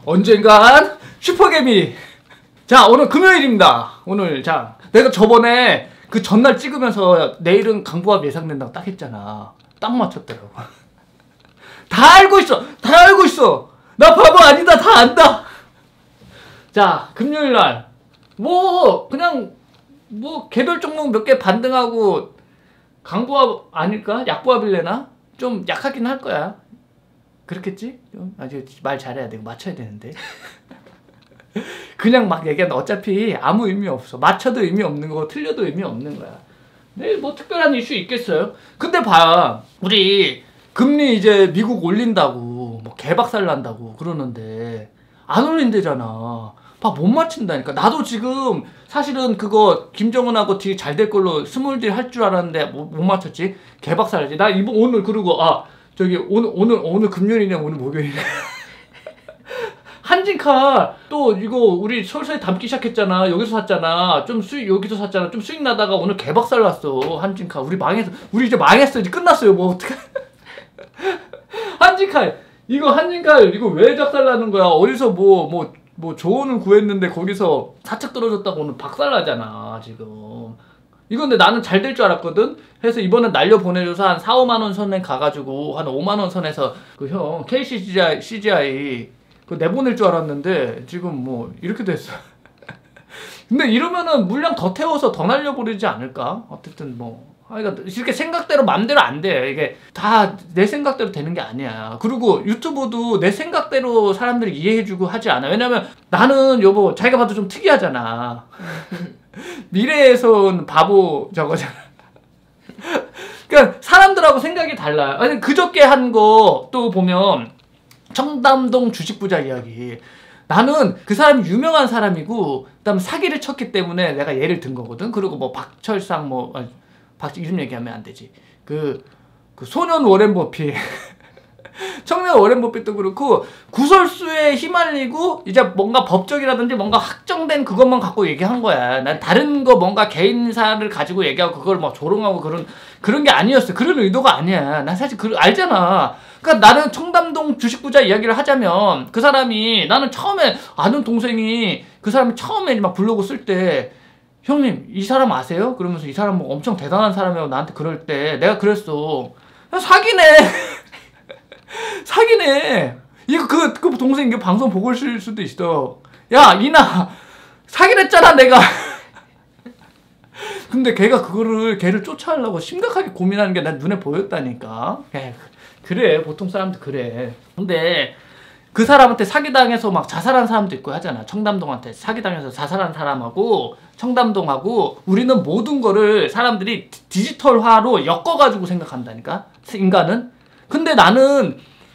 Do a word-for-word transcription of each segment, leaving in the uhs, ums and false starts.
언젠간 슈퍼개미. 자, 오늘 금요일입니다. 오늘 자 내가 저번에 그 전날 찍으면서 내일은 강보합 예상된다고 딱 했잖아. 딱 맞췄더라고. 다 알고 있어. 다 알고 있어. 나 바보 아니다. 다 안다. 자, 금요일날 뭐 그냥 뭐 개별 종목 몇 개 반등하고 강보합 아닐까? 약보합일래나? 좀 약하긴 할 거야. 그렇겠지? 좀 아주 말 잘해야 돼. 맞춰야 되는데. 그냥 막 얘기하면 어차피 아무 의미 없어. 맞춰도 의미 없는 거고 틀려도 의미 없는 거야. 내일 뭐 특별한 이슈 있겠어요? 근데 봐, 우리 금리 이제 미국 올린다고 뭐 개박살 난다고 그러는데 안 올린대잖아. 봐, 못 맞춘다니까. 나도 지금 사실은 그거 김정은하고 되게 잘 될 걸로 스몰 딜 할 줄 알았는데 못, 못 맞췄지. 개박살이지. 나 이번 오늘 그러고 아 저기 오늘 오늘 오늘 금요일이네. 오늘 목요일이네. 한진카 또 이거 우리 설사에 담기 시작했잖아. 여기서 샀잖아. 좀 수익 여기서 샀잖아. 좀 수익 나다가 오늘 개박살 났어. 한진카 우리 망했어. 우리 이제 망했어. 이제 끝났어요. 뭐 어떡해. 한진카 이거 한진카 이거 왜 작살 나는 거야? 어디서 뭐 뭐 뭐 조언을 구했는데 거기서 사측 떨어졌다고 오늘 박살 나잖아 지금. 이거 근데 나는 잘 될 줄 알았거든. 해서 이번엔 날려 보내줘서 한 사, 오만 원 선에 가가지고 한 오만 원 선에서 그 형 케이씨지아이 씨지아이 그 내보낼 줄 알았는데 지금 뭐 이렇게 됐어. 근데 이러면은 물량 더 태워서 더 날려버리지 않을까? 어쨌든 뭐 그러니까 이렇게 생각대로 맘대로 안 돼. 이게 다 내 생각대로 되는 게 아니야. 그리고 유튜브도 내 생각대로 사람들이 이해해주고 하지 않아. 왜냐면 나는 여보 자기가 봐도 좀 특이하잖아. 미래에선 바보 저거잖아. 그러니까 사람들하고 생각이 달라. 아니 그저께 한 거 또 보면 청담동 주식부자 이야기. 나는 그 사람이 유명한 사람이고 그다음에 사기를 쳤기 때문에 내가 예를 든 거거든. 그리고 뭐 박철상 뭐 아니, 박 이름 얘기하면 안 되지. 그, 그 소년 워렌 버핏 청년 워렌 버핏도 그렇고 구설수에 휘말리고 이제 뭔가 법적이라든지 뭔가 확정된 그것만 갖고 얘기한 거야. 난 다른 거 뭔가 개인사를 가지고 얘기하고 그걸 막 조롱하고 그런 그런 게 아니었어. 그런 의도가 아니야. 난 사실 그 알잖아. 그러니까 나는 청담동 주식부자 이야기를 하자면 그 사람이 나는 처음에 아는 동생이 그 사람이 처음에 막 블로그 쓸 때 형님 이 사람 아세요? 그러면서 이 사람 뭐 엄청 대단한 사람이라고 나한테 그럴 때 내가 그랬어. 사기네. 사기네. 이거 그, 그 동생 이게 방송 보고 있을 수도 있어. 야 이나 사기랬잖아 내가. 근데 걔가 그거를 걔를 쫓아하려고 심각하게 고민하는 게 난 눈에 보였다니까. 에, 그래 보통 사람들 그래. 근데 그 사람한테 사기당해서 막 자살한 사람도 있고 하잖아. 청담동한테 사기당해서 자살한 사람하고 청담동하고 우리는 모든 거를 사람들이 디지털화로 엮어가지고 생각한다니까 인간은. 근데 나는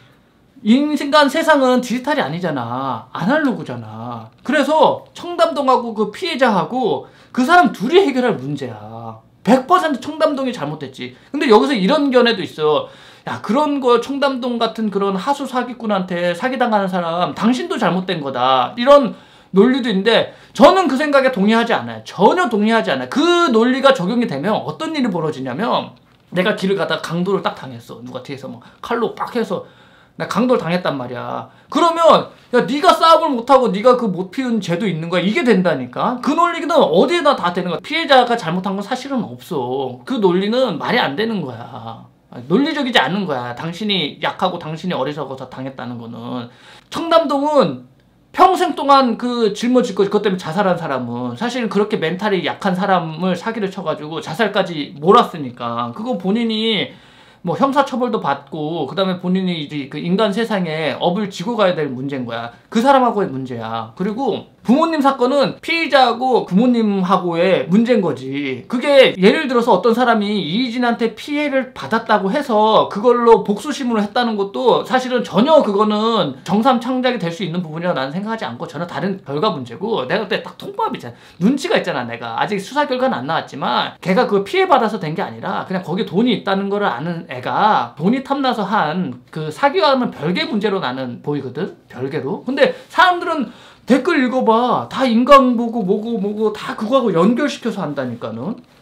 인간 세상은 디지털이 아니잖아. 아날로그잖아. 그래서 청담동하고 그 피해자하고 그 사람 둘이 해결할 문제야. 백 퍼센트 청담동이 잘못됐지. 근데 여기서 이런 견해도 있어. 야 그런 거 청담동 같은 그런 하수 사기꾼한테 사기당하는 사람 당신도 잘못된 거다. 이런 논리도 있는데 저는 그 생각에 동의하지 않아요. 전혀 동의하지 않아요. 그 논리가 적용이 되면 어떤 일이 벌어지냐면 내가 길을 가다가 강도를 딱 당했어. 누가 뒤에서 뭐 칼로 빡 해서 나 강도를 당했단 말이야. 그러면 야 네가 싸움을 못하고 네가 그 못 피운 죄도 있는 거야. 이게 된다니까. 그 논리는 어디에나 다 되는 거야. 피해자가 잘못한 건 사실은 없어. 그 논리는 말이 안 되는 거야. 논리적이지 않은 거야. 당신이 약하고 당신이 어리석어서 당했다는 거는. 청담동은 평생 동안 그 짊어질 거 그것 때문에 자살한 사람은 사실 그렇게 멘탈이 약한 사람을 사기를 쳐가지고 자살까지 몰았으니까 그거 본인이 뭐 형사처벌도 받고 그 다음에 본인이 이제 그 인간 세상에 업을 지고 가야 될 문제인 거야. 그 사람하고의 문제야. 그리고 부모님 사건은 피의자하고 부모님하고의 문제인 거지. 그게 예를 들어서 어떤 사람이 이희진한테 피해를 받았다고 해서 그걸로 복수심으로 했다는 것도 사실은 전혀 그거는 정상 창작이 될 수 있는 부분이라고 나는 생각하지 않고 전혀 다른 결과 문제고 내가 그때 딱 통밥이잖아. 눈치가 있잖아. 내가 아직 수사 결과는 안 나왔지만 걔가 그 피해받아서 된 게 아니라 그냥 거기에 돈이 있다는 걸 아는 애가 돈이 탐나서 한 그 사기와는 별개 문제로 나는 보이거든. 별개로. 근데 사람들은 댓글 읽어봐. 다 인간 보고 뭐고 뭐고 다 그거하고 연결시켜서 한다니까는.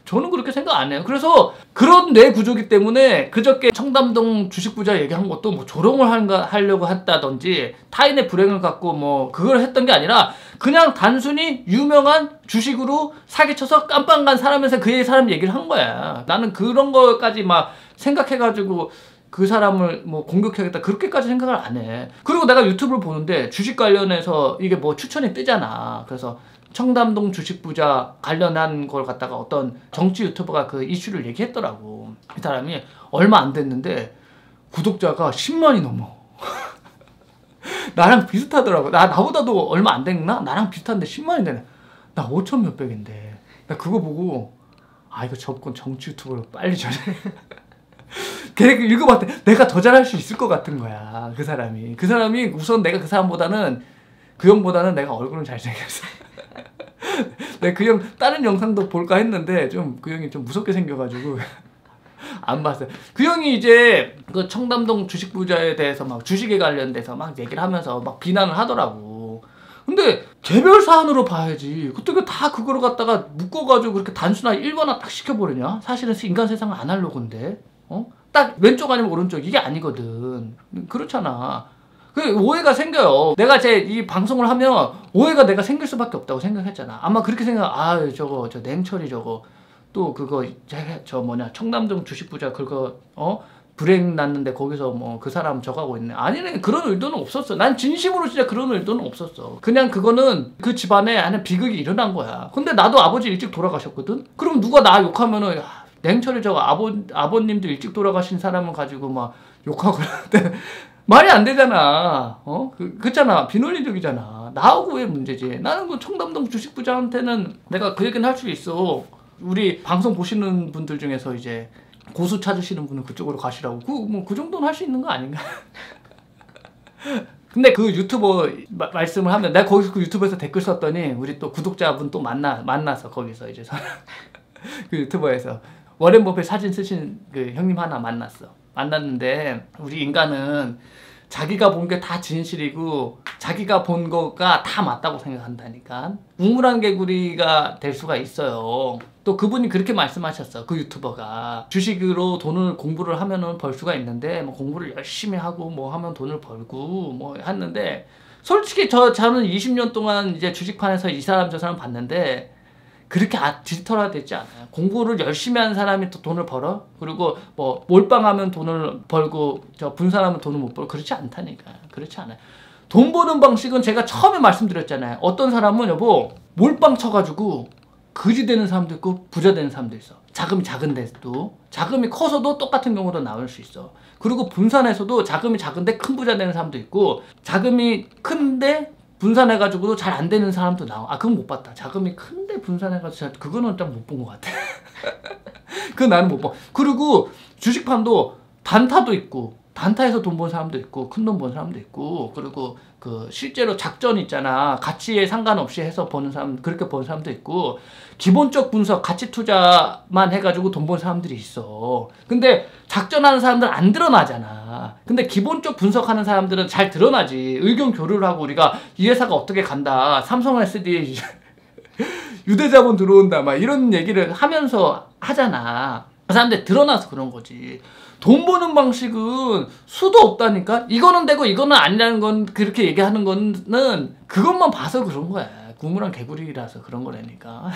저는 그렇게 생각 안 해요. 그래서 그런 뇌 구조기 때문에 그저께 청담동 주식 부자 얘기한 것도 뭐 조롱을 한가, 하려고 했다든지 타인의 불행을 갖고 뭐 그걸 했던 게 아니라 그냥 단순히 유명한 주식으로 사기쳐서 깜빵 간 사람에서 그 사람 얘기를 한 거야. 나는 그런 거까지 막 생각해가지고 그 사람을 뭐 공격해야겠다 그렇게까지 생각을 안 해. 그리고 내가 유튜브를 보는데 주식 관련해서 이게 뭐 추천이 뜨잖아. 그래서 청담동 주식 부자 관련한 걸 갖다가 어떤 정치 유튜버가 그 이슈를 얘기했더라고. 이 사람이 얼마 안 됐는데 구독자가 십만이 넘어. 나랑 비슷하더라고. 나, 나보다도 얼마 안 됐나? 나랑 비슷한데 십만이 되네. 나 오천 몇백인데. 나 그거 보고 아 이거 저건 정치 유튜버로 빨리 전해. 걔 읽어봤대. 내가 더 잘할 수 있을 것 같은 거야. 그 사람이. 그 사람이 우선 내가 그 사람보다는 그 형보다는 내가 얼굴은 잘생겼어. 내가 그 형 다른 영상도 볼까 했는데 좀 그 형이 좀 무섭게 생겨가지고 안 봤어요. 그 형이 이제 그 청담동 주식 부자에 대해서 막 주식에 관련돼서 막 얘기를 하면서 막 비난을 하더라고. 근데 개별 사안으로 봐야지. 어떻게 다 그거를 갖다가 묶어가지고 그렇게 단순하게 일반화 딱 시켜버리냐? 사실은 인간 세상은 아날로그인데, 어? 딱 왼쪽 아니면 오른쪽 이게 아니거든. 그렇잖아. 그 오해가 생겨요. 내가 제 이 방송을 하면 오해가 내가 생길 수밖에 없다고 생각했잖아. 아마 그렇게 생각. 아 저거 저 냉철이 저거 또 그거 저 뭐냐 청담동 주식부자 그거 어 불행 났는데 거기서 뭐 그 사람 저가고 있네. 아니네 그런 의도는 없었어. 난 진심으로 진짜 그런 의도는 없었어. 그냥 그거는 그 집안에 하는 비극이 일어난 거야. 근데 나도 아버지 일찍 돌아가셨거든. 그럼 누가 나 욕하면은 야, 냉철이 저거 아버 아버님도 일찍 돌아가신 사람을 가지고 막 욕하고 그러는데. 말이 안 되잖아. 어? 그, 그렇잖아. 비논리적이잖아. 나하고 왜 문제지? 나는 그 청담동 주식부자한테는 내가 그 얘기는 할 수 있어. 우리 방송 보시는 분들 중에서 이제 고수 찾으시는 분은 그쪽으로 가시라고. 그, 뭐, 그 정도는 할 수 있는 거 아닌가? 근데 그 유튜버 마, 말씀을 하면 내가 거기서 그 유튜브에서 댓글 썼더니 우리 또 구독자분 또 만나, 만나서 거기서 이제 그 유튜버에서 워렌 버핏 사진 쓰신 그 형님 하나 만났어. 만났는데 우리 인간은 자기가 본 게 다 진실이고 자기가 본 거가 다 맞다고 생각한다니까. 우물안 개구리가 될 수가 있어요. 또 그분이 그렇게 말씀하셨어. 그 유튜버가 주식으로 돈을 공부를 하면은 벌 수가 있는데 뭐 공부를 열심히 하고 뭐 하면 돈을 벌고 뭐 했는데 솔직히 저 저는 이십 년 동안 이제 주식판에서 이 사람 저 사람 봤는데 그렇게 아, 디지털화되지 않아요. 공부를 열심히 하는 사람이 또 돈을 벌어? 그리고 뭐 몰빵하면 돈을 벌고 저 분산하면 돈을 못 벌고 그렇지 않다니까. 그렇지 않아요. 돈 버는 방식은 제가 처음에 말씀드렸잖아요. 어떤 사람은 여보 몰빵 쳐가지고 거지 되는 사람도 있고 부자 되는 사람도 있어. 자금이 작은데도 자금이 커서도 똑같은 경우도 나올 수 있어. 그리고 분산해서도 자금이 작은데 큰 부자 되는 사람도 있고 자금이 큰데 분산해가지고도 잘 안 되는 사람도 나와. 아 그건 못 봤다. 자금이 큰데 분산해가지고 그거는 좀 못 본 것 같아. 그건 나는 못 봐. 그리고 주식판도 단타도 있고 단타에서 돈 번 사람도 있고 큰 돈 번 사람도 있고 그리고 그 실제로 작전 있잖아. 가치에 상관없이 해서 버는 사람 그렇게 버는 사람도 있고 기본적 분석 가치 투자만 해가지고 돈 번 사람들이 있어. 근데 작전하는 사람들은 안 드러나잖아. 근데 기본적 분석하는 사람들은 잘 드러나지. 의견 교류를 하고 우리가 이 회사가 어떻게 간다. 삼성 에스디 유대자본 들어온다. 막 이런 얘기를 하면서 하잖아. 그 사람들 드러나서 그런 거지. 돈 버는 방식은 수도 없다니까? 이거는 되고 이거는 아니라는 건 그렇게 얘기하는 거는 그것만 봐서 그런 거야. 구물한 개구리라서 그런 거라니까.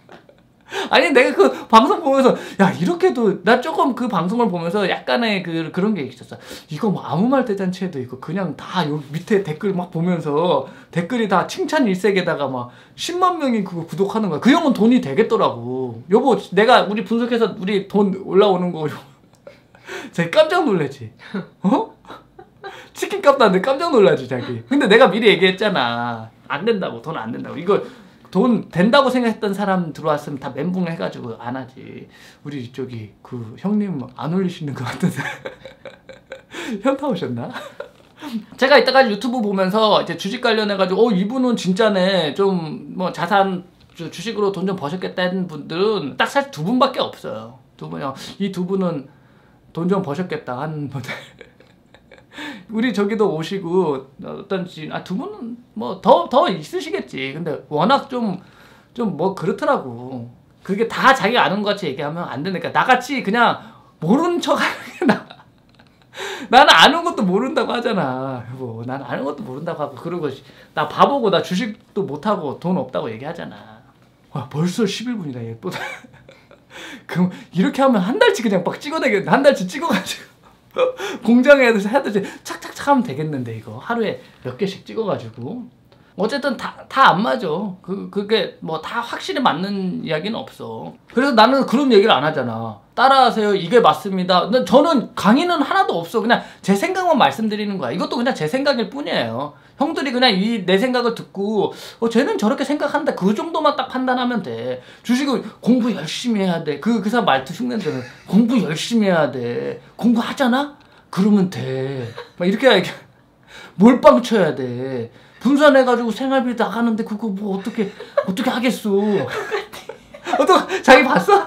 아니 내가 그 방송 보면서 야 이렇게도 나 조금 그 방송을 보면서 약간의 그 그런 게 있었어. 이거 뭐 아무 말 대잔치에도 이거 그냥 다 요 밑에 댓글 막 보면서 댓글이 다 칭찬 일색에다가 막 십만 명이 그거 구독하는 거야. 그 형은 돈이 되겠더라고. 여보 내가 우리 분석해서 우리 돈 올라오는 거 자기 깜짝 놀라지. 어? 치킨값도 안 돼 깜짝 놀라지 자기. 근데 내가 미리 얘기했잖아. 안 된다고. 돈 안 된다고. 이거 돈 된다고 생각했던 사람 들어왔으면 다 멘붕 해가지고 안 하지. 우리 이쪽이 그 형님 안 올리시는 것 같은데. 현타 오셨나? 제가 이따가 유튜브 보면서 이제 주식 관련해가지고 어 이분은 진짜네. 좀 뭐 자산 주식으로 돈 좀 버셨겠다는 분들은 딱 사실 두 분밖에 없어요. 두 분이요. 이 두 분은 돈 좀 버셨겠다 한 분들. 우리 저기도 오시고 어떤 아 두 분은 뭐 더 더 있으시겠지. 근데 워낙 좀 좀 뭐 그렇더라고. 그게 다 자기가 아는 것 같이 얘기하면 안 되니까 나같이 그냥 모르는 척 하는 게 나. 나는 아는 것도 모른다고 하잖아. 여보, 나는 아는 것도 모른다고 하고 그러고 나 바보고 나 주식도 못하고 돈 없다고 얘기하잖아. 와, 벌써 십일 분이다 예쁘다. 그럼 이렇게 하면 한 달치 그냥 막 찍어내겠네. 한 달치 찍어가지고 공장에서 하듯이 착착착 하면 되겠는데 이거 하루에 몇 개씩 찍어가지고. 어쨌든 다 다 안 맞아. 그 그게 뭐 다 확실히 맞는 이야기는 없어. 그래서 나는 그런 얘기를 안 하잖아. 따라하세요. 이게 맞습니다. 저는 강의는 하나도 없어. 그냥 제 생각만 말씀드리는 거야. 이것도 그냥 제 생각일 뿐이에요. 형들이 그냥 이 내 생각을 듣고 어 쟤는 저렇게 생각한다. 그 정도만 딱 판단하면 돼. 주식은 공부 열심히 해야 돼. 그 그 사람 말투 흉내들은 공부 열심히 해야 돼. 공부하잖아? 그러면 돼. 막 이렇게 얘기. 몰빵 쳐야 돼. 분산해가지고 생활비 나가는데 그거 뭐 어떻게 어떻게 하겠어? 어떻게 자기 봤어?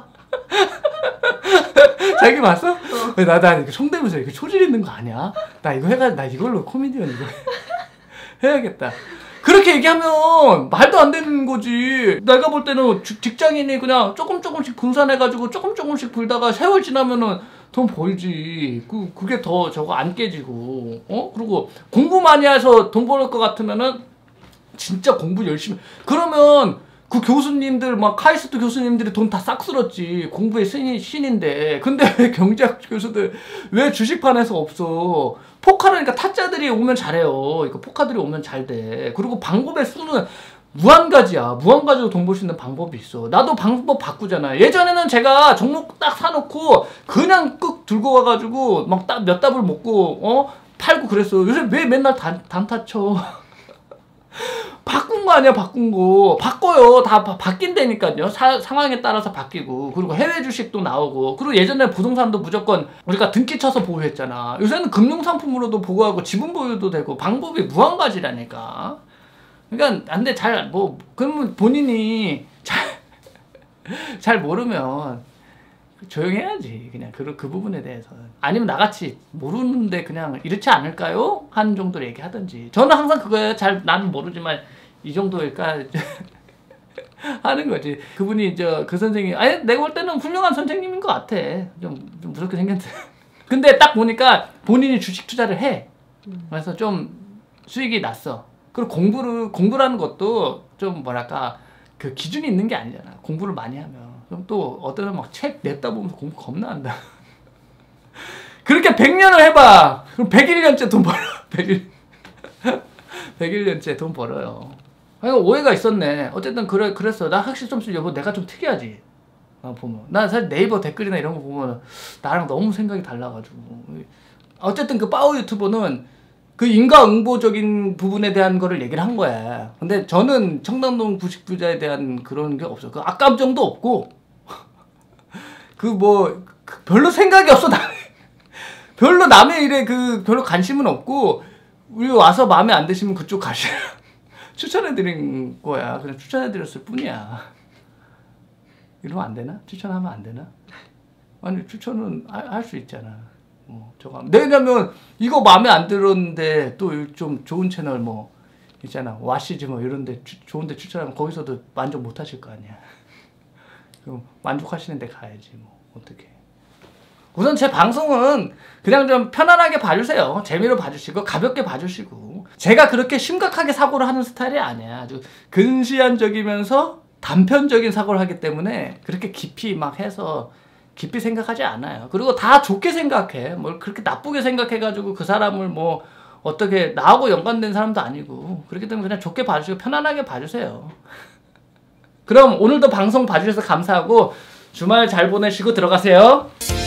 자기 봤어? 어. 나, 나 이거 성대면서 이거 초질 있는 거 아니야? 나 이거 해가 나 이걸로 코미디언 이거 해야겠다. 그렇게 얘기하면 말도 안 되는 거지. 내가 볼 때는 주, 직장인이 그냥 조금 조금씩 분산해가지고 조금 조금씩 불다가 세월 지나면은 돈 벌지. 그, 그게 더 저거 안 깨지고, 어? 그리고 공부 많이 해서 돈 벌 것 같으면은 진짜 공부 열심히. 그러면 그 교수님들, 막 카이스트 교수님들이 돈 다 싹 쓸었지. 공부의 신이, 신인데. 근데 왜 경제학 교수들, 왜 주식판에서 없어? 포카라니까 타짜들이 오면 잘해요. 이거 포카들이 오면 잘 돼. 그리고 방법의 수는 무한가지야. 무한가지로 돈 벌 수 있는 방법이 있어. 나도 방법 바꾸잖아. 예전에는 제가 종목 딱 사놓고 그냥 끄 들고 가가지고 막 딱 몇 답을 먹고 어 팔고 그랬어. 요새 왜 맨날 단, 단타 쳐? 바꾼 거 아니야, 바꾼 거. 바꿔요. 다 바, 바뀐다니까요. 사, 상황에 따라서 바뀌고. 그리고 해외 주식도 나오고. 그리고 예전에 부동산도 무조건 우리가 등기 쳐서 보유했잖아. 요새는 금융상품으로도 보고하고 지분 보유도 되고 방법이 무한가지라니까. 그러니까 근데 잘 뭐 그러면 본인이 잘 잘 모르면 조용히 해야지. 그냥 그, 그 부분에 대해서는. 아니면 나같이 모르는데 그냥 이렇지 않을까요? 하는 정도로 얘기하든지. 저는 항상 그거예요. 잘 나는 모르지만 이 정도일까 하는 거지. 그분이 저 그 선생님 아니 내가 볼 때는 훌륭한 선생님인 것 같아. 좀, 좀 무섭게 생겼는데. 근데 딱 보니까 본인이 주식 투자를 해. 그래서 좀 수익이 났어. 그리고 공부를, 공부라는 것도 좀 뭐랄까, 그 기준이 있는 게 아니잖아. 공부를 많이 하면. 그럼 또 어떤 사람 막 책 냈다 보면서 공부 겁나 한다. 그렇게 백 년을 해봐! 그럼 백일 년째 돈 벌어. 백일. 백일 년째 돈 벌어요. 아니, 오해가 있었네. 어쨌든 그래, 그랬어. 나 확실히 좀, 여보, 내가 좀 특이하지. 어, 보면. 난 사실 네이버 댓글이나 이런 거 보면 나랑 너무 생각이 달라가지고. 어쨌든 그 빠오 유튜버는 그 인과응보적인 부분에 대한 거를 얘기를 한 거야. 근데 저는 청담동 부식 부자에 대한 그런 게 없어. 그 악감정도 없고, 그 뭐, 그 별로 생각이 없어. 나 별로 남의 일에 그 별로 관심은 없고, 우리 와서 마음에 안 드시면 그쪽 가시라. 추천해드린 거야. 그냥 추천해드렸을 뿐이야. 이러면 안 되나? 추천하면 안 되나? 아니, 추천은 할 수 있잖아. 뭐 저거 왜냐면 이거 마음에 안 들었는데 또 좀 좋은 채널 뭐 있잖아, 와시즈 뭐 이런데 좋은데 추천하면 거기서도 만족 못 하실 거 아니야. 그럼 만족하시는데 가야지 뭐 어떻게. 우선 제 방송은 그냥 좀 편안하게 봐주세요. 재미로 봐주시고 가볍게 봐주시고. 제가 그렇게 심각하게 사고를 하는 스타일이 아니야. 아주 근시안적이면서 단편적인 사고를 하기 때문에 그렇게 깊이 막 해서 깊이 생각하지 않아요. 그리고 다 좋게 생각해. 뭘 그렇게 나쁘게 생각해가지고 그 사람을 뭐 어떻게 나하고 연관된 사람도 아니고. 그렇기 때문에 그냥 좋게 봐주시고 편안하게 봐주세요. 그럼 오늘도 방송 봐주셔서 감사하고 주말 잘 보내시고 들어가세요.